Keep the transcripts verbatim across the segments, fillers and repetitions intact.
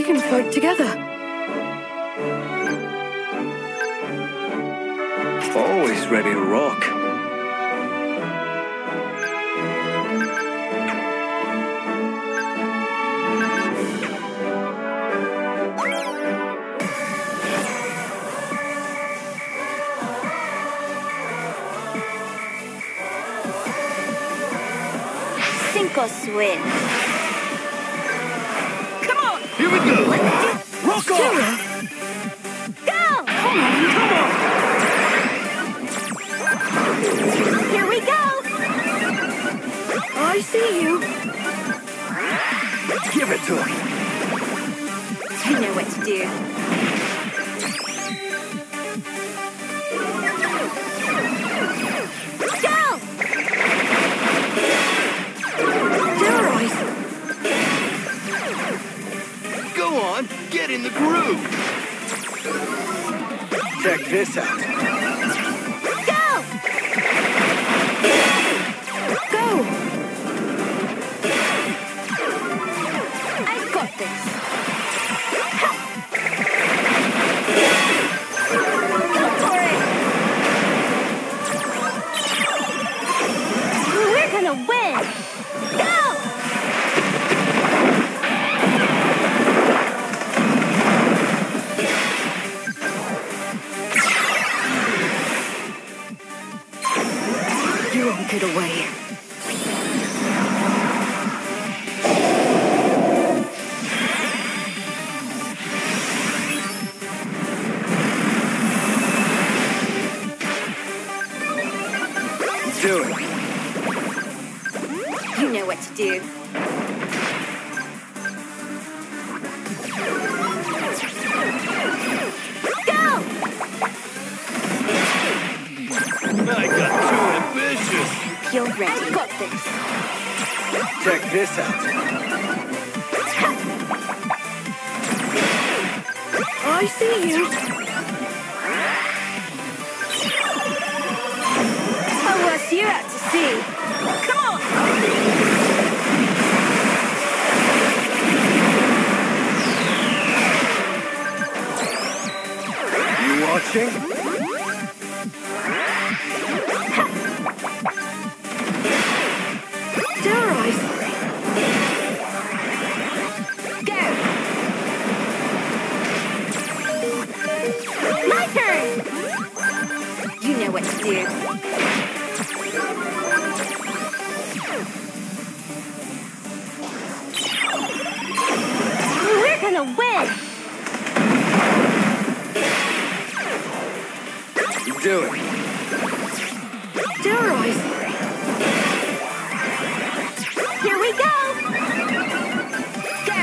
can fight together. Always ready to rock. Sink or swim. Come on! Here we go! Rock on! Go! Come on! Come on! Here we go! I see you. Give it to him! You know what to do. Go! Terrorize. Go on! Get in the groove! Check this out. Go! Go. I've got this. Go for it! We're gonna win! Go! You won't get away. Do it! You know what to do. Go! I got too ambitious! You're ready. I've got this. Check this out. I see you. Oh, what's you out to see? Come on! You watching? Terrorize. Go! My turn! You know what to do. We're gonna win! Do it! Terrorize. Here we go! Go!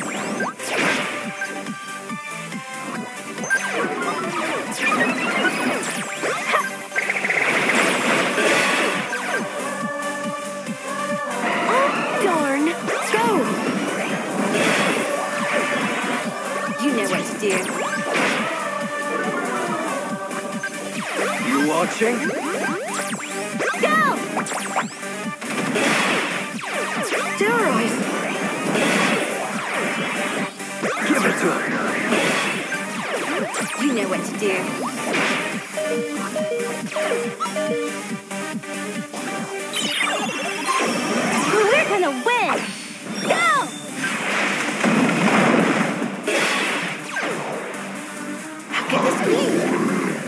Oh, darn. Go. You know what to do. You watching? Go! Terrorize. Give it to him! You know what to do. We're gonna win! Go! How could this be?